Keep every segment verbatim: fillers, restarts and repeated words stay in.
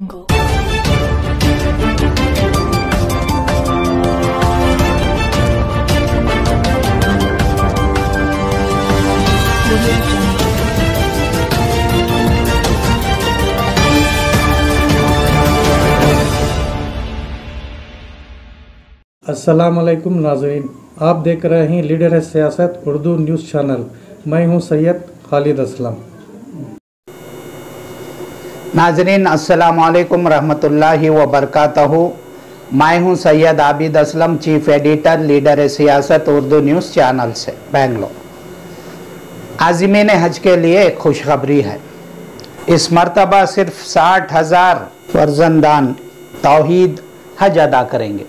Go. अस्सलाम वालेकुम नाज़रीन, आप देख रहे हैं लीडर है सियासत उर्दू न्यूज़ चैनल। मैं हूं सैयद खालिद असलम। नाज़रीन अस्सलाम वालेकुम रहमतुल्लाहि व बरकातहू। मैं हूं Syed Abid Aslam, chief editor leader है सियासत उर्दू न्यूज़ चैनल से बेंगलोर। आज़िमीन हज के लिए एक खुशखबरी है। इस मरतबा सिर्फ साठ हज़ार फर्जंदान तौहीद हज अदा करेंगे।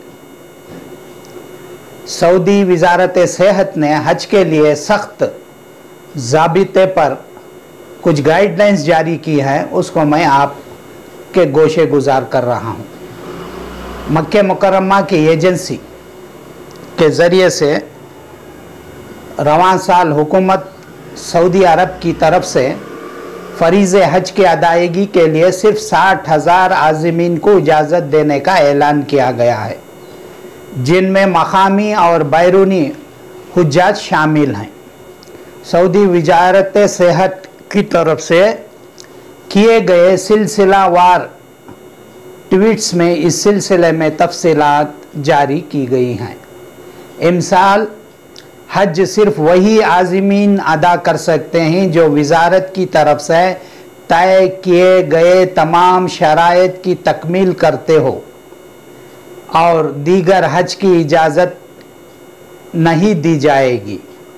सऊदी वजारत सेहत ने हज के लिए सख्त ज़ाबिते पर कुछ गाइडलाइंस जारी की है, उसको मैं आपके गोशे गुजार कर रहा हूँ। मक्के मुकर्रमा की एजेंसी के ज़रिए से रवां साल हुकूमत सऊदी अरब की तरफ से फ़रीज़ हज की अदायगी के लिए सिर्फ साठ हज़ार आज़िमीन को इजाज़त देने का ऐलान किया गया है, जिनमें मकामी और बैरूनी हुज्जाज शामिल हैं। सऊदी वजारत सेहत की तरफ से किए गए सिलसिलावार ट्वीट्स में इस सिलसिले में तफसीलात जारी की गई हैं। इमसाल हज सिर्फ वही आज़िमीन अदा कर सकते हैं जो वजारत की तरफ से तय किए गए तमाम शराइत की तकमील करते हो और दीगर हज की इजाज़त नहीं दी जाएगी।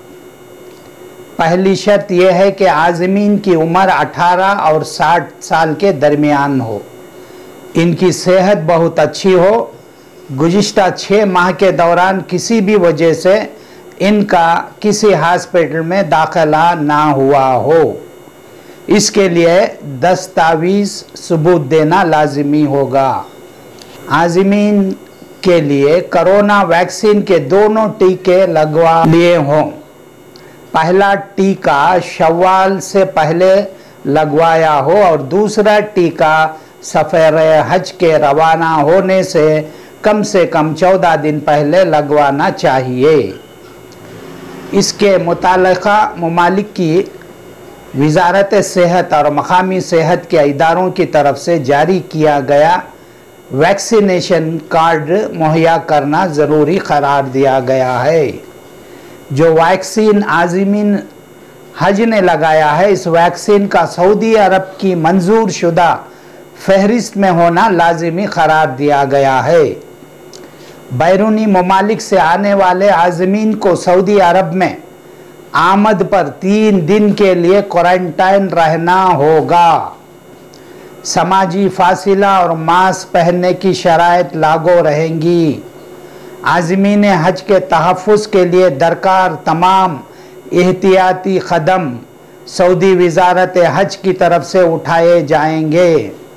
पहली शर्त यह है कि आज़िमीन की उम्र अठारह और साठ साल के दरमियान हो, इनकी सेहत बहुत अच्छी हो, गुज़िश्ता छः माह के दौरान किसी भी वजह से इनका किसी हॉस्पिटल में दाखिला ना हुआ हो। इसके लिए दस्तावेज़ सबूत देना लाजिमी होगा। आज़िमीन के लिए कोरोना वैक्सीन के दोनों टीके लगवा लिए हों। पहला टीका शव्वाल से पहले लगवाया हो और दूसरा टीका सफ़र हज के रवाना होने से कम से कम चौदह दिन पहले लगवाना चाहिए। इसके मुताल्लिक़ा ममालिक की वजारत सेहत और मकामी सेहत के इदारों की तरफ से जारी किया गया वैक्सीनेशन कार्ड मुहैया करना ज़रूरी करार दिया गया है। जो वैक्सीन आज़िमीन हज ने लगाया है, इस वैक्सीन का सऊदी अरब की मंजूर शुदा फहरिस्त में होना लाजिमी करार दिया गया है। बैरूनी ममालिक से आने वाले आज़िमीन को सऊदी अरब में आमद पर तीन दिन के लिए क्वारंटाइन रहना होगा। समाजी फासिला और मास्क पहनने की शराइत लागू रहेंगी। आज़िमीन हज के तहफ़्फ़ुज़ के लिए दरकार तमाम एहतियाती कदम सऊदी वजारत हज की तरफ से उठाए जाएंगे।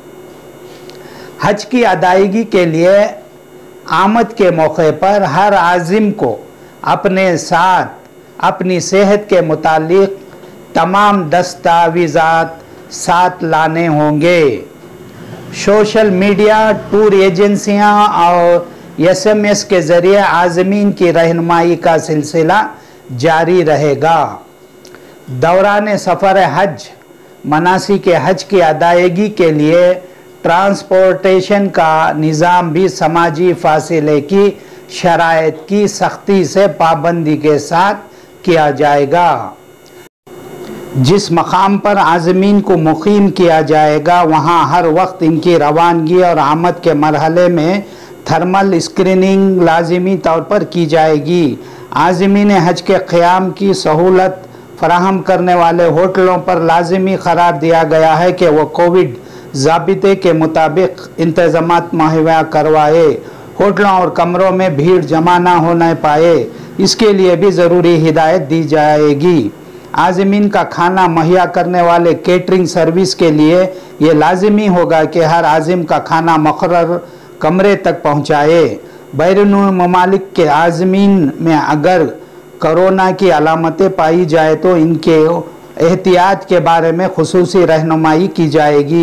हज की अदायगी के लिए आमद के मौके पर हर आज़िम को अपने साथ अपनी सेहत के मुतालिक तमाम दस्तावेज़ात साथ लाने होंगे। सोशल मीडिया, टूर एजेंसियां और एस एम एस के ज़रिए आज़िमीन की रहनुमाई का सिलसिला जारी रहेगा। दौरान सफ़र हज मनासिक हज की अदायगी के लिए ट्रांसपोर्टेशन का निज़ाम भी समाजी फासिले की शराइत की सख्ती से पाबंदी के साथ किया जाएगा। जिस मकाम पर आज़िमीन को मुकीम किया जाएगा, वहाँ हर वक्त इनकी रवानगी और आमद के मरहले में थर्मल स्क्रीनिंग लाजिमी तौर पर की जाएगी। आज़िमीन हज के क़याम की सहूलत फराहम करने वाले होटलों पर लाजिमी करार दिया गया है कि वह कोविड ज़ाबिते के मुताबिक इंतज़ामात मुहैया करवाए। होटलों और कमरों में भीड़ जमा ना होने पाए, इसके लिए भी ज़रूरी हिदायत दी जाएगी। आज़िमीन का खाना मुहैया करने वाले केटरिंग सर्विस के लिए ये लाजिमी होगा कि हर आज़िम का खाना मुक़र्रर कमरे तक पहुँचाए। बैरूनी ममालिक के आज़िमीन में अगर कोरोना की अलामतें पाई जाए तो इनके एहतियात के बारे में खुसूसी रहनुमाई की जाएगी।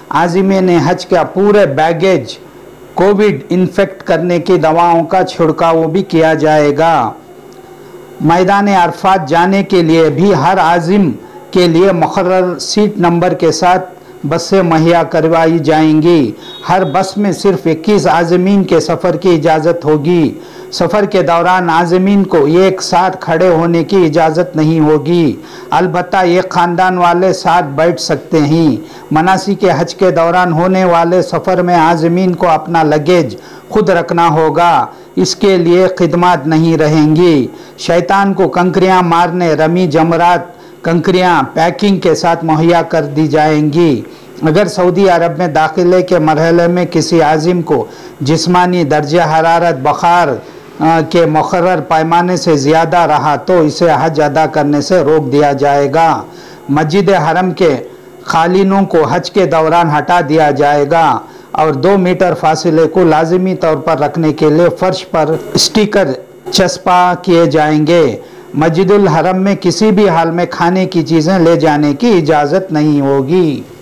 आज़िमीन हज का पूरे बैगेज कोविड इन्फेक्ट करने की दवाओं का छिड़काव भी किया जाएगा। मैदान अरफात जाने के लिए भी हर आज़िम के लिए मुकर्रर सीट नंबर के साथ बसें मुहैया करवाई जाएंगी। हर बस में सिर्फ इक्कीस आज़मीन के सफ़र की इजाज़त होगी। सफ़र के दौरान आज़मीन को एक साथ खड़े होने की इजाज़त नहीं होगी। अलबत्ता एक ख़ानदान वाले साथ बैठ सकते हैं। मनासिक के हज के दौरान होने वाले सफ़र में आज़मीन को अपना लगेज खुद रखना होगा। इसके लिए खिदमत नहीं रहेंगी। शैतान को कंकरियाँ मारने, रमी जमरात कंकरियाँ पैकिंग के साथ मुहैया कर दी जाएंगी। अगर सऊदी अरब में दाखिले के मरहले में किसी आज़िम को जिस्मानी दर्जा हरारत बुखार के मुकर्रर पैमाने से ज़्यादा रहा तो इसे हज अदा करने से रोक दिया जाएगा। मस्जिद हरम के खालिनों को हज के दौरान हटा दिया जाएगा और दो मीटर फासले को लाजिमी तौर पर रखने के लिए फर्श पर स्टिकर चस्पा किए जाएंगे। मस्जिदुल हरम में किसी भी हाल में खाने की चीज़ें ले जाने की इजाज़त नहीं होगी।